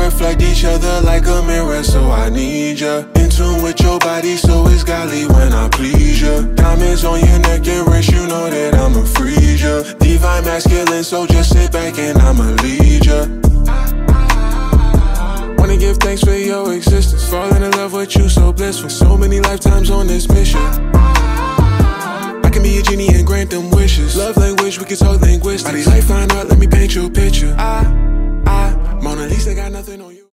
reflect each other like a mirror, so I need ya. In tune with your body, so it's godly when I please ya. Diamonds on your neck and wrist, you know that I'ma freeze ya. Divine masculine, so just sit back and I'ma lead ya. Wanna give thanks for your existence, falling in love with you, so blissful. So many lifetimes on this mission. I can be a genie and grant them wishes. Love language, we can talk linguistics. Body life, fine art, let me paint your picture. Mona Lisa got nothing on you.